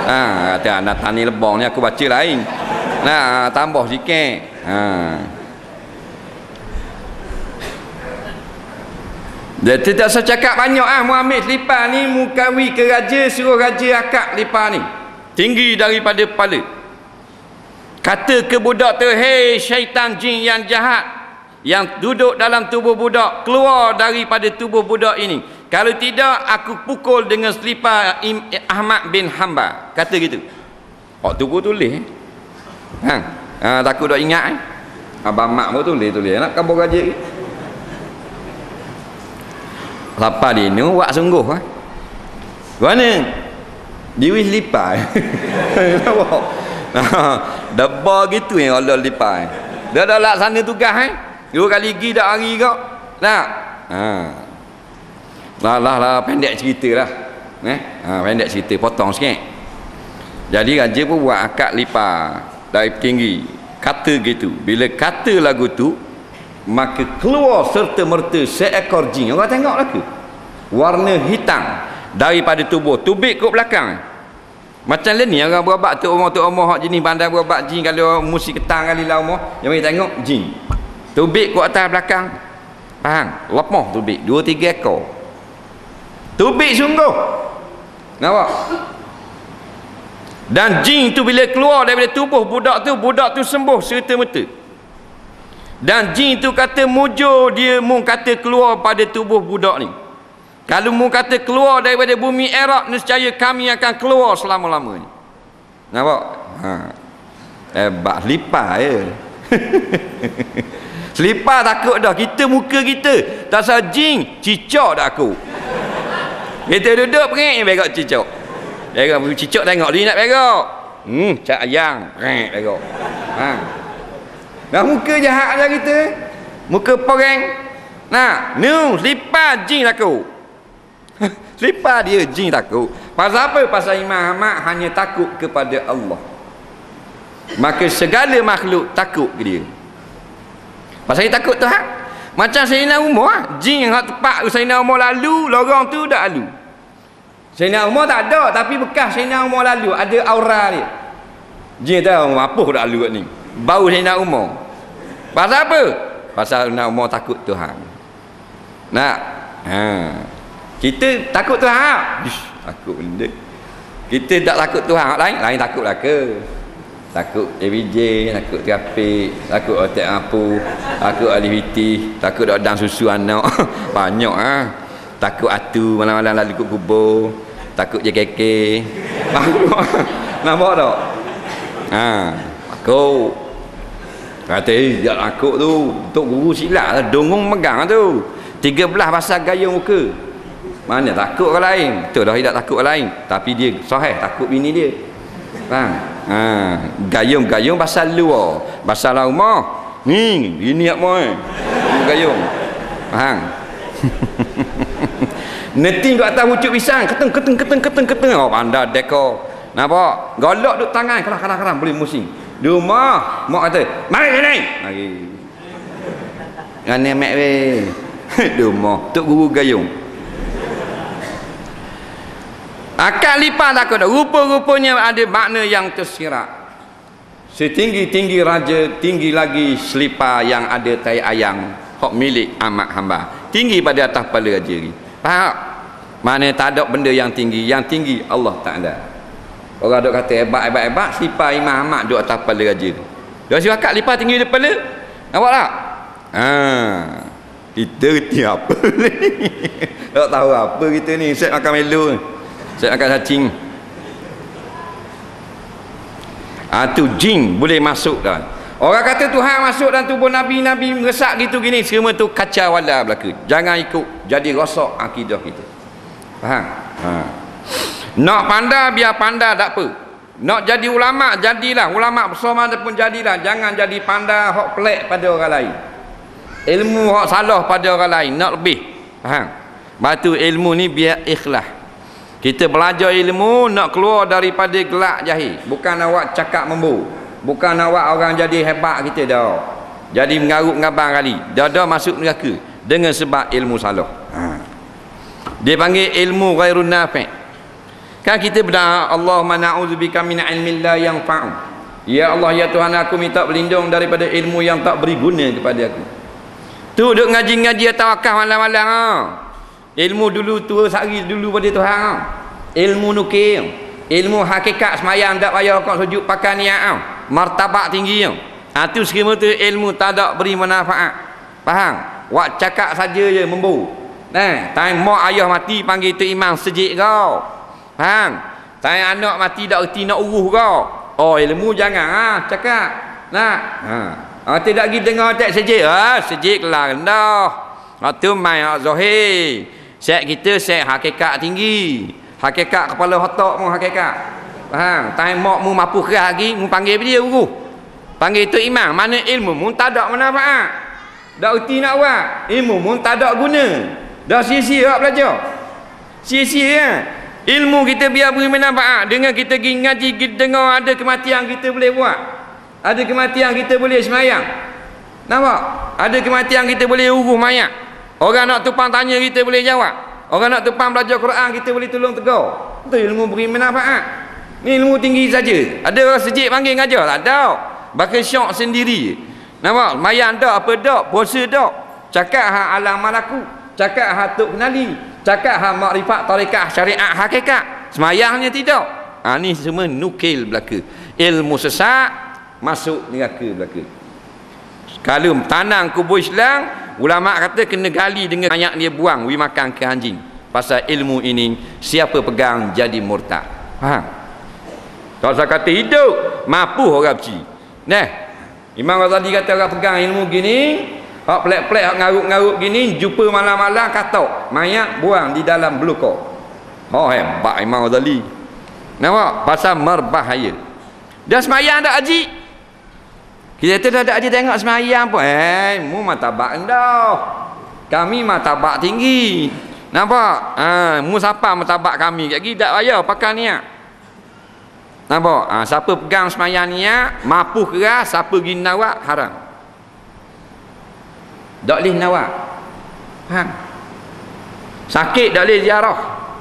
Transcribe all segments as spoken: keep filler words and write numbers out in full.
Ha, kata anak tani lebong ni aku baca lain. Nah, tambah sikit. Ha. Dia tidak saya cakap banyak ah, mu ambil selipar ni, mu kawi ke raja, suruh raja akak selipar ni. Tinggi daripada kepala. Kata ke budak tu, hei syaitan jin yang jahat yang duduk dalam tubuh budak, keluar daripada tubuh budak ini. Kalau tidak, aku pukul dengan selipar Ahmad bin Hanbal. Kata gitu. Pak tu pun tulis. Ha, ha takut dak ingat eh. Abang mak pun tulis tulis. Nak kabur raja ke? Lapar dia ni buat sungguh ah. Mana? Diwi selipar. Nampak? Nah, debar gitu yang Allah selipar. Dia dah laksana tugas eh. Dua kali pergi dak hari kau. Nak. Ha. Lah lah lah pendek cerita lah. Eh? Ha, pendek cerita potong sikit. Jadi raja pun buat akad lipar dari tinggi. Kata gitu. Bila kata lagu tu, maka keluar serta merta seekor jin. Orang tengok lah ke? Warna hitam daripada tubuh, tubik ke belakang. Macam lah ni orang berobat tu umur tu umur hak jenis bandar berobat jin, kalau musik ketang kali lah umur, yang mari tengok jin. Tubik ke atas belakang. Faham? Lemah tubik, dua tiga ekor. Tubik sungguh. Nampak? Dan jin tu bila keluar daripada tubuh budak tu, budak tu sembuh serta merta. Dan jin tu kata mujur dia mu kata keluar pada tubuh budak ni. Kalau mu kata keluar daripada bumi Arab, nescaya kami akan keluar selama-lamanya. Nampak? Ha. Hebat selipar je. Selipar takut dah. Kita muka kita tak sah jin, cicak dah aku. Kita duduk perik begok cicak. Begok cicak tengok dia nak begok. Hmm, cak ayang, perik begok. Ha. Dah muka jahat dah kita. Muka perang. Nah, nu selipar jin takut. Selipar dia jin takut. Pasal apa? Pasal Imam Ahmad hanya takut kepada Allah. Maka segala makhluk takut ke dia. Pasal dia takut Tuhan. Macam Sayyidina Umar, jin yang tepat Sayyidina Umar lalu, lorong tu dah lalu. Sayyidina Umar tak ada, tapi bekas Sayyidina Umar lalu, ada aura dia. Jin tahu apa dah lalu kat ni. Bau Sayyidina Umar. Pasal apa? Pasal Sayyidina Umar takut Tuhan. Nak? Ha. Kita takut Tuhan. Ish, takut benda. Kita tak takut Tuhan. Lain, lain takutlah ke? Takut A B J, takut trafik, takut otak apu, takut aliviti, takut dan susu anak. Banyak ah. Takut atu malam-malam lalu ikut kubur, takut J K K. Nampak tak? Ha, takut. Kata eh, dia takut tu. Tok guru silap lah, dongong megang tu. tiga belas pasal gaya muka. Mana takut orang lain? Betul dah tidak takut orang lain, tapi dia sahih takut bini dia. Faham? Ha, gayung-gayung pasal luar, pasal rumah. Ni, ini apa eh? Gayung. Faham? Neting kat atas pucuk pisang, keteng keteng keteng keteng keteng. Oh, pandai dekor. Nampak? Golok duk tangan, kerang-kerang boleh musing. Di rumah, mak kata, "Mari sini." Mari. Ngane mek weh. Di rumah, tok guru gayung. Akal lipat takut dah. Rupa-rupanya ada makna yang tersirat. Setinggi-tinggi raja, tinggi lagi selipar yang ada tai ayam, hak milik Ahmad Hanbal. Tinggi pada atas kepala raja ni. Faham? Mana tak ada benda yang tinggi. Yang tinggi Allah Ta'ala. Orang duk kata hebat-hebat-hebat, selipar Imam Ahmad duk atas kepala raja ni. Dia rasa akak lipat tinggi di kepala. Nampak tak? Ha. Kita reti apa ni? Tak tahu apa kita ni. Set makan melu ni. Saya akan cacing. Ah tu jin boleh masuk dah. Orang kata Tuhan masuk dalam tubuh nabi-nabi meresak gitu gini, semua tu kacau wala belaka. Jangan ikut, jadi rosak akidah kita. Faham? Ha. Nak pandai biar pandai tak apa. Nak jadi ulama jadilah, ulama besar mana pun jadilah. Jangan jadi pandai hak pelik pada orang lain. Ilmu hak salah pada orang lain, nak lebih. Faham? Batu ilmu ni biar ikhlas. Kita belajar ilmu nak keluar daripada gelak jahil. Bukan awak cakap membu. Bukan awak orang jadi hebat kita dah. Jadi mengarut ngabang kali. Dah dah masuk neraka dengan sebab ilmu salah. Ha. Dia panggil ilmu ghairun nafi'. Kan kita berdoa, Allahumma na'udzubika min ilmin la yanfa'u. Ya Allah, ya Tuhan, aku minta berlindung daripada ilmu yang tak beri guna kepada aku. Tu duk ngaji-ngaji tawakal malam-malam ha. Ilmu dulu tua sehari dulu pada Tuhan ha. Ilmu nukil, ilmu hakikat semayang tak payah kau sujud pakai niat ha. Martabat tinggi ha. Ha, tu semua tu ilmu tak ada beri manfaat. Faham? Wak cakap saja je membau. Nah, time mak ayah mati panggil tu imam sejik kau. Faham? Time anak mati tak erti nak uruh kau. Oh, ilmu jangan ah ha, cakap. Nah. Ha. Ha, tidak pergi dengar tak sejik. Ha, sejik kelar dah. Ha, tu mai zahir. Set kita set hakikat tinggi. Hakikat kepala otak mu hakikat. Faham? Time mak mu mampu keras lagi, mu panggil dia uruh. Panggil tu imam, mana ilmu mu tak ada manfaat. Dak erti nak buat. Ilmu mu tak ada guna. Dah sia-sia belajar. Sia-sia kan? Ilmu kita biar beri manfaat. Dengan kita pergi ngaji, kita dengar ada kematian kita boleh buat. Ada kematian kita boleh semayang. Nampak? Ada kematian kita boleh uruh mayat. Orang nak tupang tanya kita boleh jawab. Orang nak tupang belajar Quran kita boleh tolong tegur. Itu ilmu beri manfaat. Ni ilmu tinggi saja. Ada orang sejik panggil ngajar? Tak ada. Bakal syok sendiri. Nampak? Mayang tak apa tak, puasa tak. Cakap hak alam malaku, cakap hak tok kenali, cakap hak makrifat tarekat syariat hakikat. Semayangnya tidak. Ha, ni semua nukil belaka. Ilmu sesat masuk neraka belaka. Kalau tanang kubur Islam, ulama kata kena gali dengan banyak dia buang, wi makan ke anjing. Pasal ilmu ini siapa pegang jadi murtad. Faham? Kalau saya kata hidup, mampu orang beci. Nah, Imam Ghazali kata orang pegang ilmu gini, hak pelik-pelik, hak ngarut-ngarut gini, jumpa malam-malam katok, mayat buang di dalam belukar. Oh hebat Imam Ghazali. Nampak? Pasal merbahaya. Dah semayang tak haji? Kita tu dah ada haji tengok semayang pun. Eh, mu martabat rendah. Kami martabat tinggi. Nampak? Ha, mu siapa martabat kami? Kat gini tak payah pakai niat. Nampak? Ha, siapa pegang semayang niat, mampu keras, siapa pergi nawak, haram. Tak boleh nawak. Faham? Sakit tak boleh ziarah.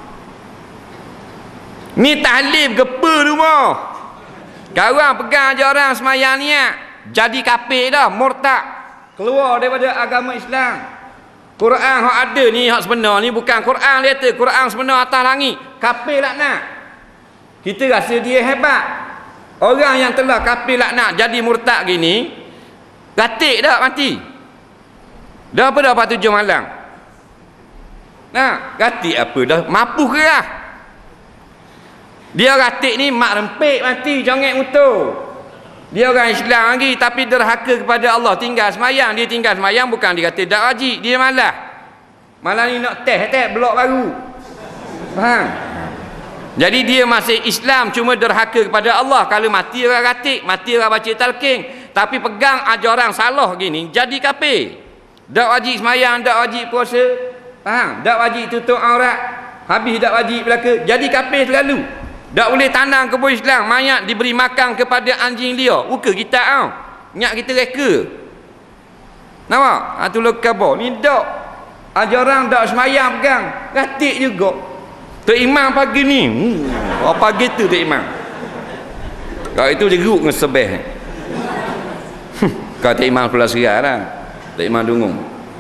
Ni tahlil gepa rumah. Kawan pegang je orang semayang niat, jadi kafir dah, murtad. Keluar daripada agama Islam. Quran hak ada ni, hak sebenar ni bukan Quran dia tu, Quran sebenar atas langit. Kafir laknat. Kita rasa dia hebat. Orang yang telah kafir laknat jadi murtad gini, gatik dah mati. Dah apa dah patut tujuh malam. Nah, gatik apa dah mampu keras. Dia gatik ni mak rempik mati jongek motor. Dia orang Islam lagi tapi derhaka kepada Allah, tinggal semayang. Dia tinggal semayang bukan dia kata tak wajib, dia malas. Malah ni nak test test blok baru. Faham? Jadi dia masih Islam cuma derhaka kepada Allah. Kalau mati orang gatik, mati orang baca talqin, tapi pegang ajaran salah gini jadi kafir. Tak wajib semayang, tak wajib puasa. Faham? Tak wajib tutup aurat. Habis tak wajib belaka, jadi kafir selalu. Tak boleh tanam kebun Islam, mayat diberi makan kepada anjing liar. Buka kita tau. Nyak kita reka. Nampak? Ha, tu lekabah. Ni tak. Ajaran tak semayang pegang. Gatik juga. Tok Imam pagi ni. Hmm. Oh, pagi tu Tok Imam. Kalau itu jeruk dengan sebeh. Kalau Tok Imam pula serai lah. Tok Imam dungung.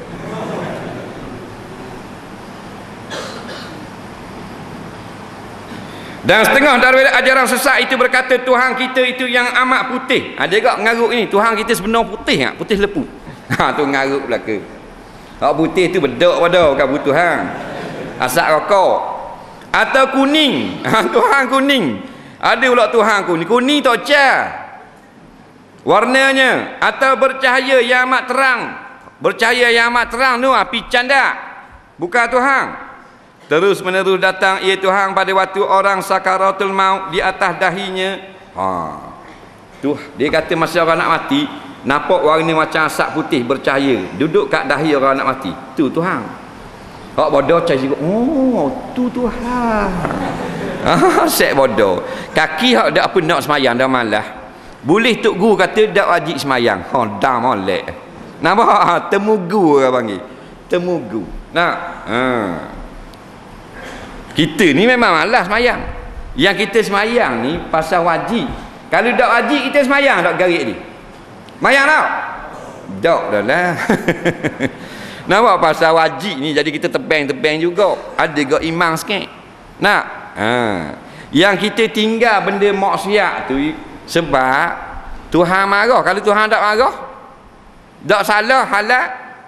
Dan setengah daripada ajaran sesat itu berkata Tuhan kita itu yang amat putih. Ada juga mengarut ini, Tuhan kita sebenar putih tak? Putih lepu. Ha, tu mengarut belaka. Hak putih tu bedak pada bukan butuh hang. Asap rokok. Atau kuning. Ha, Tuhan kuning. Ada pula Tuhan kuning. Kuning tak car. Warnanya atau bercahaya yang amat terang. Bercahaya yang amat terang tu api canda. Bukan Tuhan. Terus menerus datang ia Tuhan pada waktu orang sakaratul maut di atas dahinya. Ha. Tu dia kata masa orang nak mati, nampak warna macam asap putih bercahaya, duduk kat dahi orang nak mati. Tu Tuhan. Hak bodoh cari, oh, tu Tuhan. Ah, set bodoh. Kaki hak dak apa nak semayang dah malas. Boleh tok guru kata dak wajib semayang. Ha, dah molek. Nampak? Temugu orang panggil. Temugu. Nak. Ha. Kita ni memang malas semayang. Yang kita semayang ni pasal wajib. Kalau tak wajib kita semayang tak garik ni. Semayang tau? Tak dah lah. Nampak pasal wajib ni jadi kita tebang-tebang juga. Ada gak imam sikit. Nak? Ha. Yang kita tinggal benda maksiat tu sebab Tuhan marah. Kalau Tuhan tak marah, tak salah halal.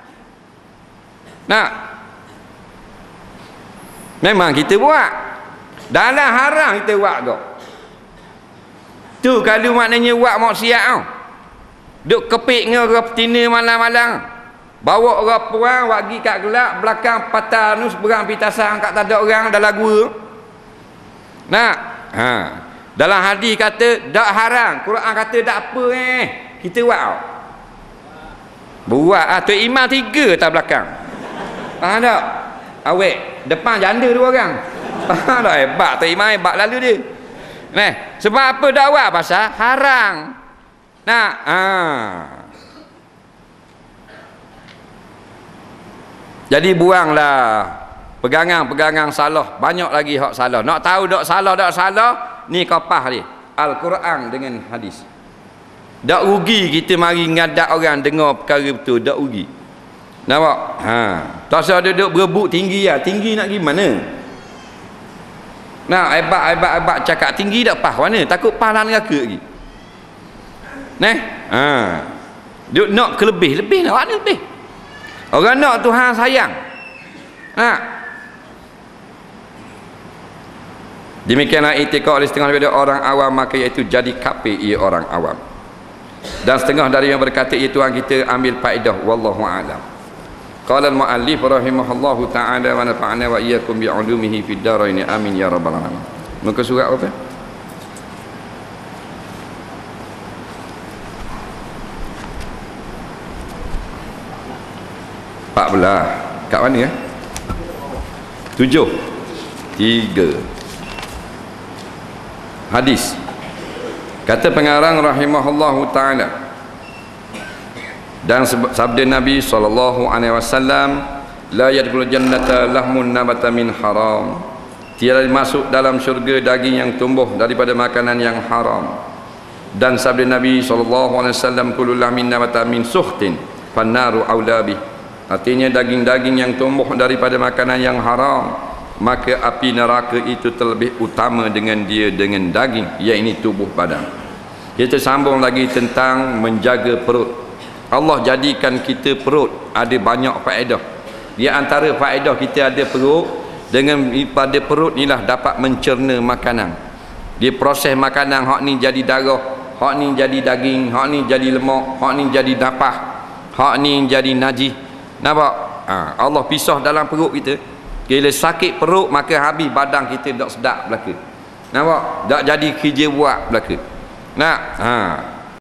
Nak? Memang kita buat. Dalam haram kita buat kau. Tu kalau maknanya buat maksiat tau. Duk kepik dengan orang petina malam-malam. Bawa orang puang bagi kat gelap belakang patah nu seberang pitasan kat tak ada orang dalam gua. Nak? Ha. Dalam hadis kata dak haram, Quran kata dak apa eh. Kita buat tau. Buat ah tu imam tiga atas belakang. Faham tak? Awek depan janda dua orang. Faham tak? Hebat tu imam, hebat lalu dia. Nah, sebab apa dakwah pasal haram. Nak? Ha. Jadi buanglah pegangan-pegangan salah. Banyak lagi hak salah. Nak tahu tak salah tak salah, ni kopah dia. Al-Quran dengan hadis. Tak rugi kita mari ngadak orang dengar perkara betul, tak rugi. Nampak? Ha. Tak usah duduk berebut tinggi lah. Tinggi nak pergi mana? Nah, hebat-hebat-hebat cakap tinggi tak pah mana? Takut pah lah neraka lagi. Nah, ha. Duk nak ke lebih, lebih lah, mana lebih? Orang nak Tuhan sayang. Nah. Demikianlah i'tikad oleh setengah daripada orang awam, maka iaitu jadi kafir ia orang awam. Dan setengah dari yang berkata ia Tuhan kita ambil faedah, wallahu a'lam. Qala al-muallif rahimahullahu ta'ala wa nafa'ana wa iyyakum bi'ulumihi fid dharain amin ya rabbal alamin. Muka surat apa? empat belas. Kat mana ya? tujuh. tiga. Hadis. Kata pengarang rahimahullahu ta'ala, dan sabda Nabi sallallahu alaihi wasallam, la yadkhulul jannata lahmun nabata min haram, tiada masuk dalam syurga daging yang tumbuh daripada makanan yang haram. Dan sabda Nabi sallallahu alaihi wasallam, kullu lahmin nabata min suhtin fannaru aula bih, artinya daging-daging yang tumbuh daripada makanan yang haram, maka api neraka itu terlebih utama dengan dia dengan daging, iaitu tubuh badan. Kita sambung lagi tentang menjaga perut. Allah jadikan kita perut ada banyak faedah. Di antara faedah kita ada perut, dengan pada perut inilah dapat mencerna makanan. Dia proses makanan, hak ni jadi darah, hak ni jadi daging, hak ni jadi lemak, hak ni jadi napah, hak ni jadi najis. Nampak? Ha, Allah pisah dalam perut kita. Bila sakit perut maka habis badan kita tak sedap belaka. Nampak? Tak jadi kerja buat belaka. Nak? Ha.